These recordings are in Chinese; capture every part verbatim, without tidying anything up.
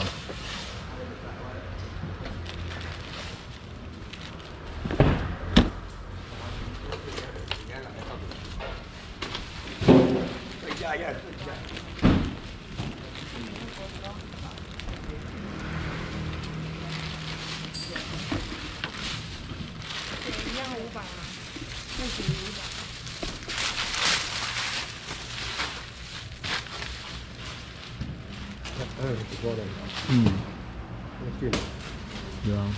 加一下， 一样五百吗？那几五百。 哎，不错的。 嗯， 对。 对啊。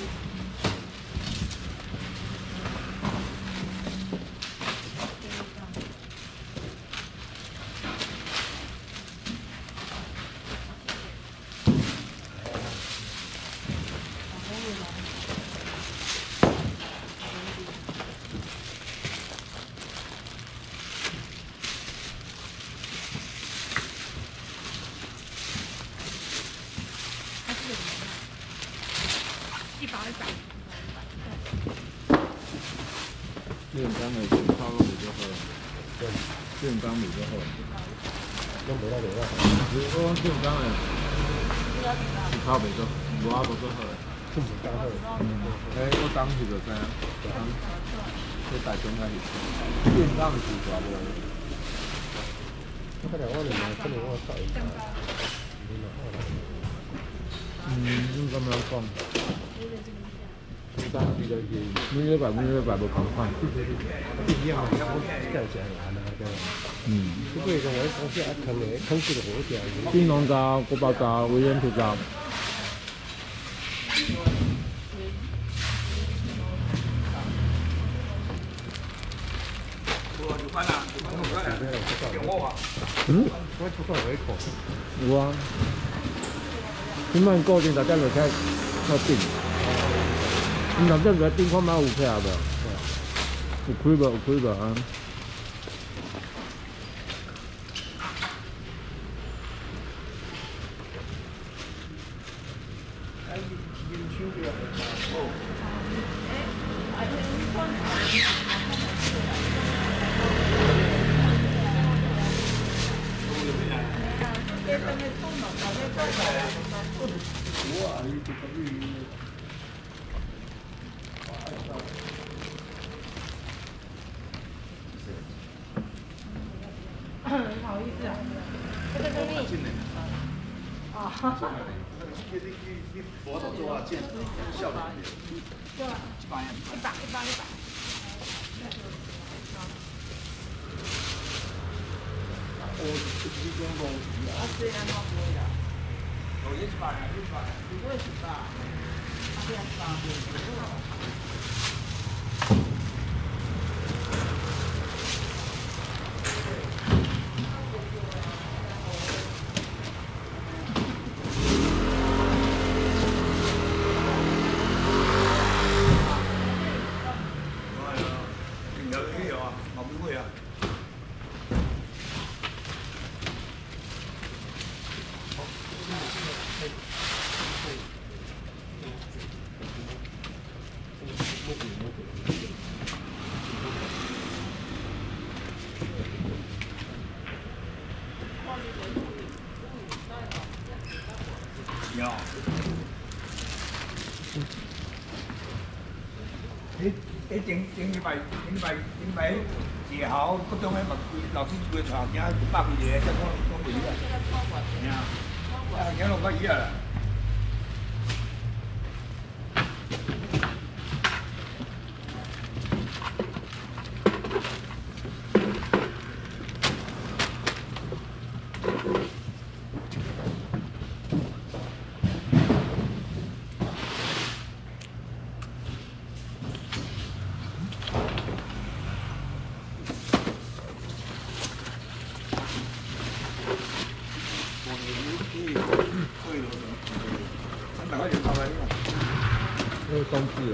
一百一百。 炼钢的泡落米就好了，对，炼钢米就好了。 拢无啦无啦。 如果讲炼钢的，是泡袂做，无阿无做好。 不是刚好。 哎，我当时就知影，当去大中开始，炼钢是大无。 我可能我另外可能我找一下。 嗯，应该没有讲。当时就是每礼拜每礼拜无共款。 一样，我介绍下啦，个。 嗯。 不过个我公司啊，坑的坑死就好掉。 金龙罩、国宝罩、威廉普罩。嗯？ 我出口胃口。 有啊。今摆固定大家就开靠顶。你若这个顶看卖有起来无？有开无？有开无啊？ 不好意思啊，这个给你。哦。 你你你你佛手做啊，见效果。 对吧？一百一百一百一百。 我你讲讲， 啊，虽然我不会啊。 哦，一百啊，一百， 我也是吧。啊，对啊，是吧？ 有。你你顶顶礼拜顶礼拜顶礼拜夜校嗰種咧，老師做嘅場而家百幾嘢，即係講講幾啊？係啊，啊而家六百幾啊！ 那个冬至，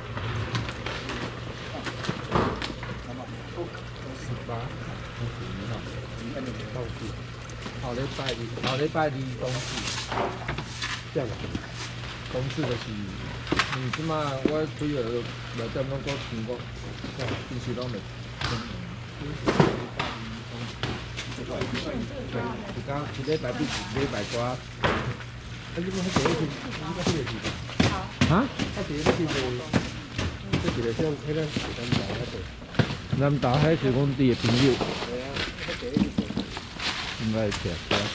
十八，冬至哈，冬至，后礼拜二，后礼拜二冬至，这样啊，冬至就是，嗯，即马我开了内点拢搁全国，平时拢袂，对，一讲一礼拜比一礼拜多。 你们迄个是应该迄个是。 好。 啊？ 啊，是迄个是无，这一个像迄个是咱家迄个。 南投迄是阮弟的朋友， 对啊，迄个第一个。 应该是吃。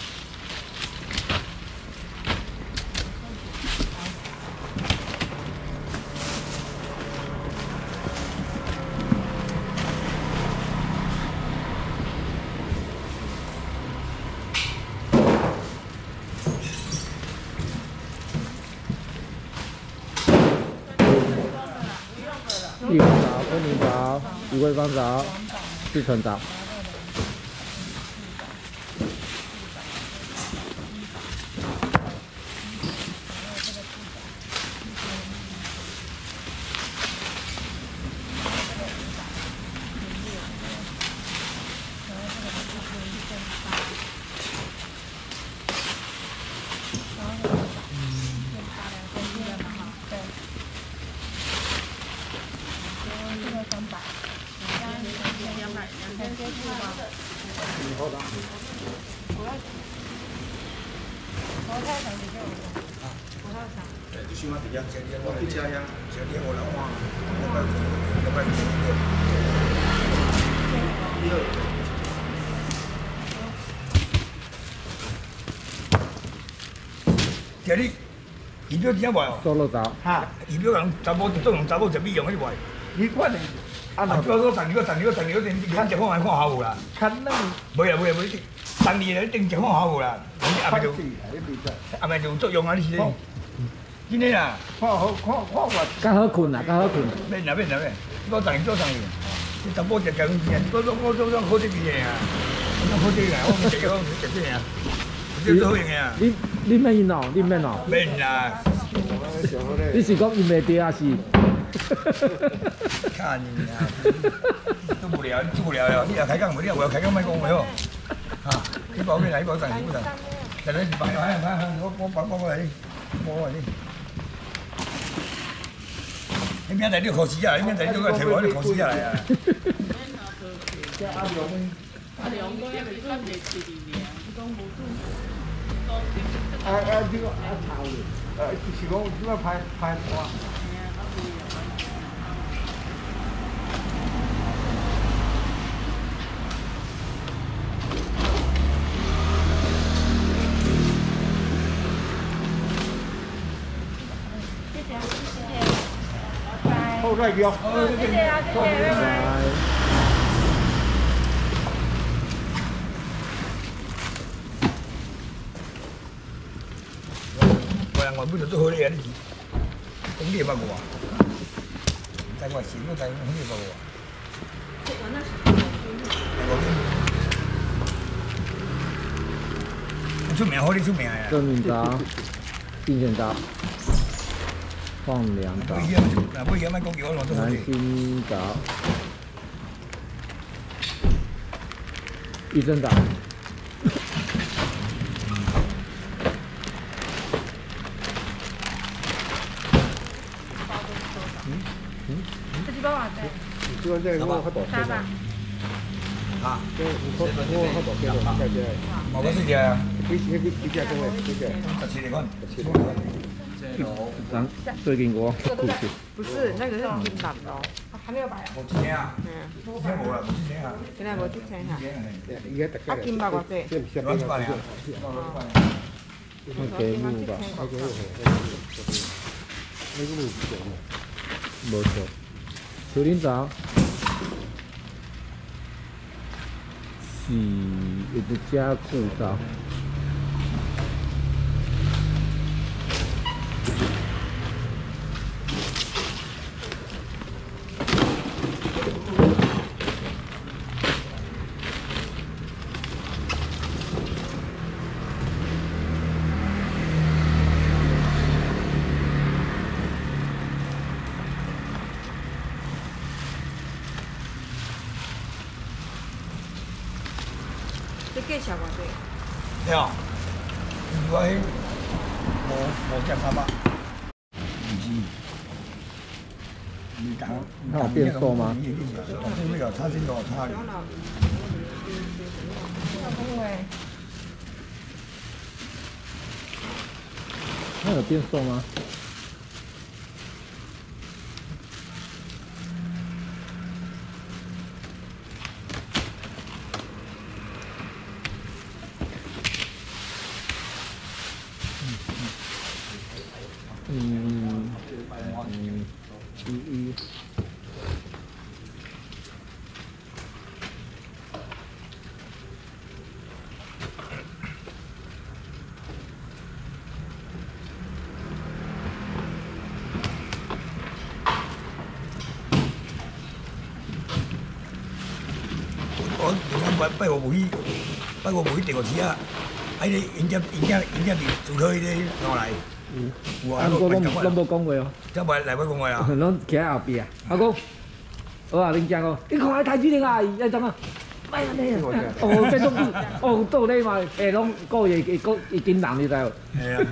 一光枣、昆明枣、鱼桂芳枣、四川枣。 喜欢比较简单，我去家乡，前天我来哇，两百五，两百五十六。第二。今日仪表点卖哦？ 瘦肉枣。 哈，仪表人查某做用查某食美容迄卖。你看嘞，啊，若叫我十二个、十二个、十二个，定看食看还看好无啦？ 看那个。 袂啦，袂啦，袂。十二个定食看好无啦？阿妹就阿妹就有作用啊！你是？真诶啦， 看好看看我。 较好困啦，较好困。 免啦免啦免，我等于做生意。你查某食食东西啊？我我我做做好啲味啊！我好啲啊！我唔食我唔食啲啊！你做好用啊？ 你你免因哦，你免哦。 免啦。 你是讲因袂对啊是？ 看你啊，做不了，做不了了。你也开讲袂了，我要开讲卖讲袂好。啊，你包咩来？你包等你不等？等你摆摆摆，我我包包过来，包过来你。你明仔你考试啊？你明仔你都个摕我你考试下来啊？ 阿良， 阿良讲迄个准袂吃哩尔，伊讲无准。 啊啊，这个啊炒的，呃，是讲这个拍拍花。好再叫。 谢谢啊，谢谢，拜拜。 我人我本来做好咧，你讲你捌我，在我心我在你捌我。出名好，你出名呀！ 正面枣、金线枣、放凉枣、南京枣、玉珍枣。 这几包偌济？ 这个这个我较大三百。 啊， 我我我较大几多？大只。 冇嗰啲嘢。 几几几几只公的？几只？ 十七嚟十七。 咱最近我不是。 不是，那个是金版的哦，还六百啊。 冇之前啊，嗯，之前冇啦，冇之前啊。 现在无之前哈。 伊个大啊，金版偌济？ 这不是八百呀？ 那给五吧。 那个那个不错嘛。 无错。树林枣是一个加酷枣。 这价钱偌济？ 对啊，如果迄无无只三百，唔知。你讲， 它有变瘦吗？ 这没有，差真多，差。 那有变瘦吗？嗯嗯，一一。 我我拜拜我无去，拜我无去第二次啊！喺你迎接迎接迎接你做佢啲落嚟。 嗯， 有啊，不过拢拢无讲话哦。 即係嚟揾講我啊！ 拢徛喺後邊啊！阿公，我話恁講哦，你看喺台主任啊，一怎啊？哎呀你啊！哦，這種哦到你嘛，誒攏個嘢嘅個已經難你知無？ 係啊！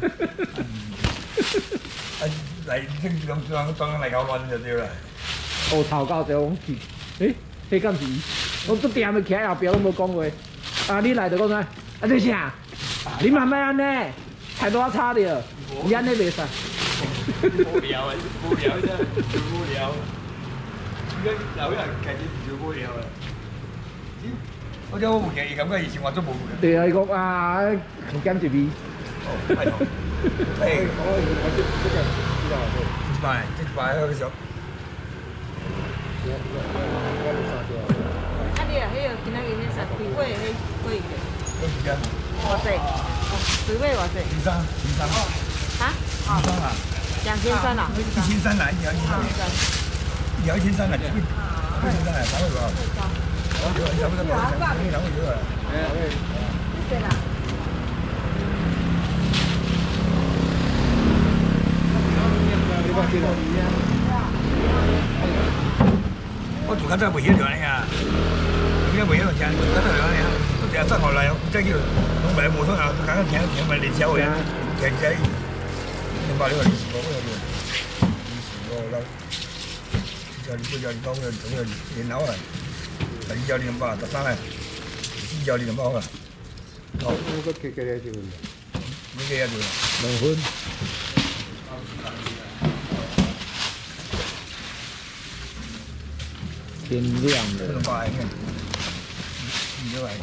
啊嚟即兩兩當嚟搞運就對啦。 哦，頭教就講去，誒，迄敢是？我都定咪徛喺後邊，攏無講話。啊，你來就講咩？啊，你啥？你慢慢安尼，太多差啲啊！你安尼袂使。 無聊啊！無聊啫，無聊。而家有人其實唔無聊啊！我真我冇見，感覺以前我都冇嘅。 對啊，伊講啊，減一味。 哦，係哦。誒，我我即即個知道係。一百，一百嗰個時候。 啊，你啊，迄個今仔日迄啥肥尾迄貴嘅？ 幾時啊？ 偌濟？肥尾偌濟？ 千三，千三。 啊？ 千三啊？ 兩千三啊？ 一千三啊，一千三。有一千三啊，一千三啊，三個月。我有有冇得講？呢兩個月啊。 對啦。 我做緊都係回憶咗你啊！而家回憶咗錢，做緊都係咗你啊！我成日塞落嚟，即係叫我咪冇通啊！我揀緊錢，錢咪你收嘅，其實你話你話你試過嗰樣嘢，你試過啦，就你嗰樣講嘅總係年頭啊，第二就年八，第三啊，第四就年八啊。 哦，那個幾幾多錢？ 呢幾日做？ 兩分。天亮了。 了。 快嘅，因為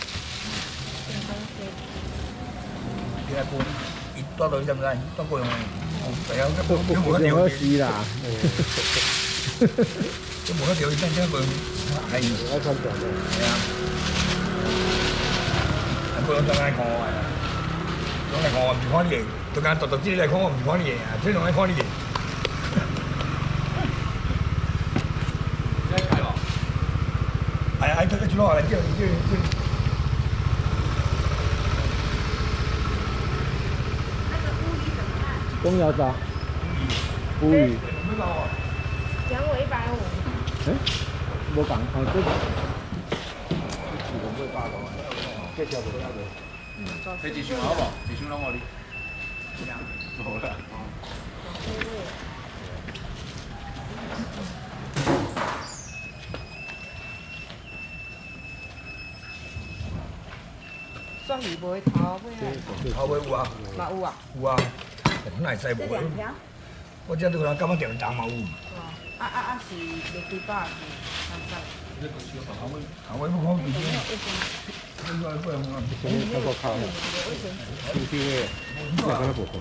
幾多半？多到得唔得？多過用係啊，一冇冇得掉死啦！ 都冇得掉，真真佢係一分鐘係啊，係佢兩間講係啊，兩間講唔講啲嘢，兩間獨獨資嚟講我唔講啲嘢啊，即係兩間講啲嘢。係啊，喺出出落嚟之後，之後之後。 公鸭咋？烏魚。 獎我一百五。 誒，冇講啊，這個。 唔會八個，即係就冇得嘅。 嗯，你自選好冇？自選攞我啲。好啦。 雙魚梅頭尾啊？ 頭尾有啊？ 嘛有啊？ 有啊，本來細無。我只都講今日條長嘛有。 啊啊啊！是六幾百是三十。 頭尾頭尾不可以嘅。呢個不用啊。 那個靠，就是嘅，那個不好。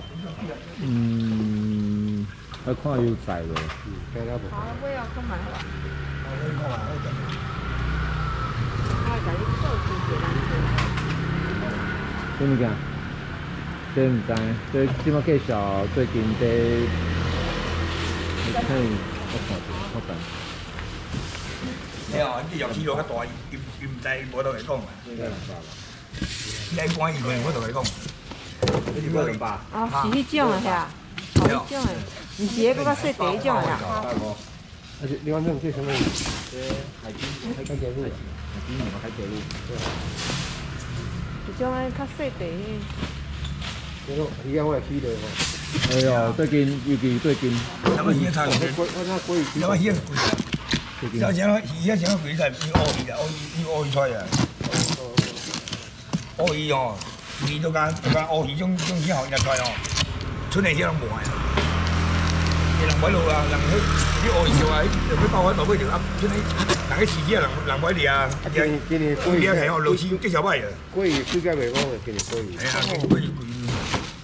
嗯，我看有在喎。 那個不好。 頭尾啊，咁埋係嘛？ 頭尾講埋好啲。 我係啲數字嘅啦。 什麼件？這唔知，這即馬介紹最近啲，你睇我看住，我等。 你話啲油脂攞一袋，唔唔制冇得嚟講啊！你喺關二佢冇得嚟講。你點解吧？ 哦，是迄種啊，係啊，係迄種誒，唔是迄個較細地迄種啊。 而且另外那種是什麼？ 海軍海軍鐵路，海軍有海鐵路。 一種誒較細地。 那種一樣我係起的喎。 哎呀，最近尤其最近。 有乜嘢差？ 我我那貴。 有乜嘢貴？有錢咯，而家錢貴就係要鱷魚啊，鱷魚要鱷魚菜啊。鱷魚哦，魚都間都間鱷魚中中之後日菜哦。 村内些人无啊，人买路啊，人去你学时啊，就去包海道买条啊，村内人去饲鸡啊，人人买哩啊， 今年今年过年系哦，路市几条摆啊， 过鱼水价袂讲嘅，今年过鱼。 系啊，过年过年。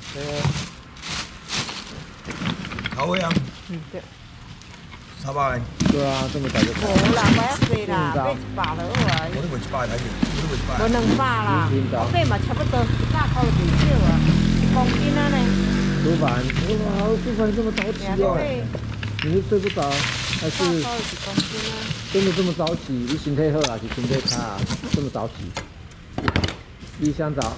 好嘅啊， 嗯对。 三百， 对啊，这么早就开。 无啦，我要济啦，买一百就好啊。 我都卖一百睇住，我都卖一百。 无两百啦，我买嘛差不多一百块就最少啊，一公斤啊呢。 煮饭，哇，煮饭这么着急哦！你是睡不着，还是一百块一公斤啊？ 真的这么着急？你身体好还是身体差？这么着急？李香枣，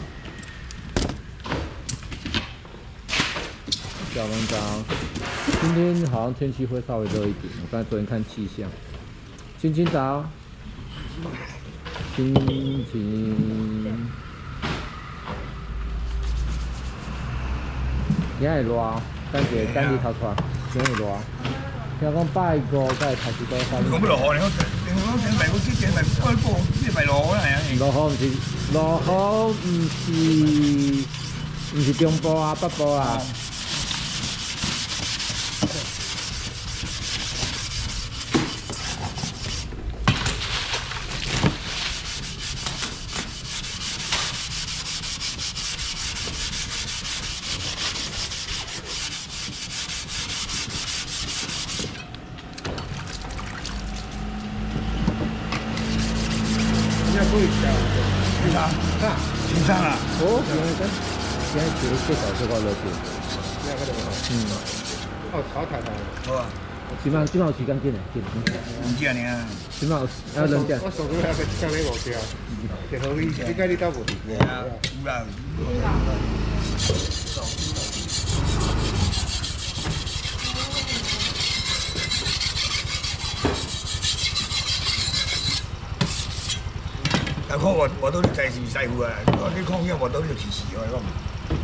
小龙枣。今天好像天气会稍微热一点，我刚才昨天看气象。青青枣，青青。今日热，等下等你头出来，今日热。听讲拜五才会开始到发。 你讲要落雨，你讲你讲整咪嗰啲整咪開波，啲咪落啦係啊。 落雨唔是落雨唔是唔是中部啊北部啊。 青山，青山啊！ 哦，原来跟原来几个小时过热点。 咩嗰度啊？ 嗯。 哦，炒太太。 好啊， 起碼起碼有時間見嚟見。 唔知啊你啊。 起碼有兩隻。 我送佢一個車俾我條，其實你依家呢兜部電係啊，有啦。但係我我都制時細戶啊，我啲空音我都要遲遲嘅咁。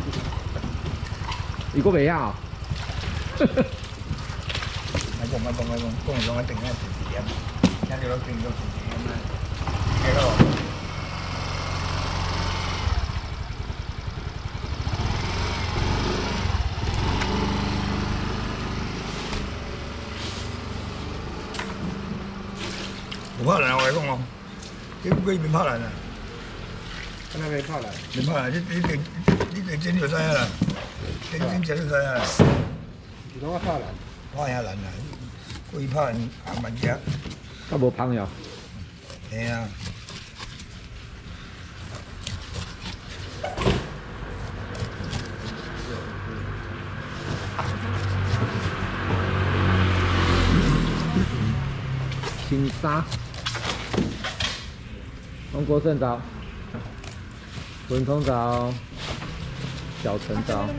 如果未啊？ 咪講咪講咪講，講嚟講一定係遲遲嘅，一定都定咗遲遲咁啦。係咯。冇可能我嚟講我。幾幾變拍爛啊！ 跟住你拍嚟， 你拍爛，呢呢呢呢呢整就犀啦，整整整就犀啦。 如果我拍嚟， 拍下爛啊！故意拍爛行物隻。 都冇朋友。 係啊。 青沙。中国圣枣、文通枣、小橙枣。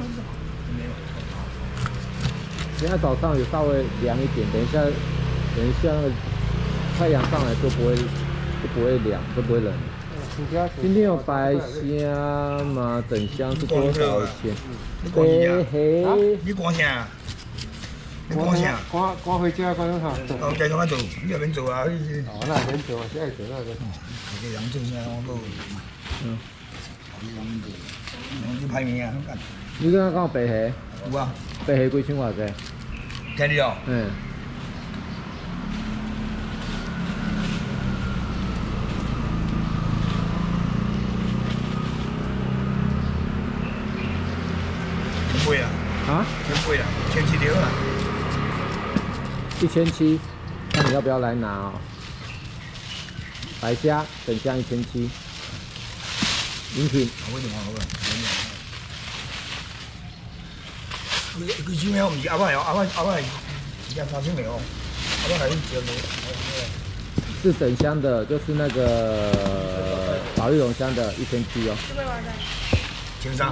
现在早上有稍微凉一点，等一下，等一下那个太阳上来就不会就不会凉，就不会冷。今天有白虾嘛？整箱是多少钱？白黑。 你講啥？你講啥？ 趕趕去家趕咗下。 我繼續喺做，呢邊做啊！ 哦，那邊做，現在做那個。 cái giống chung nhau không đâu, những cái phai miếng không cần. 你剛剛講白蝦， 有啊， 白蝦幾千偌濟？ 聽你哦。 嗯。 千倍啊！ 啊？ 千倍啊！千七條啊！ 一千七，看你要不要來拿哦。白蝦整箱一千七，飲品。 好嘅，好嘅。佢佢錢咩？我唔知，阿爸有，阿爸阿爸係時間三千未哦，阿爸係只有冇。 是整箱的，就是那个保育龙箱的一千七哦。 千三。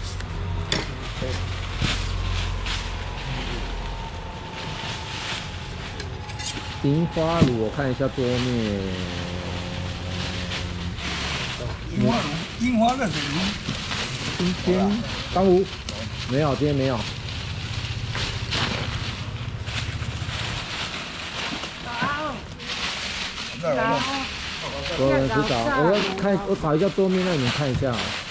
樱花乳，我看一下桌面。 樱花乳，樱花热水乳。 今天刚五没有，今天没有。 早。 我知道，我要看，我找一下桌面让你们看一下。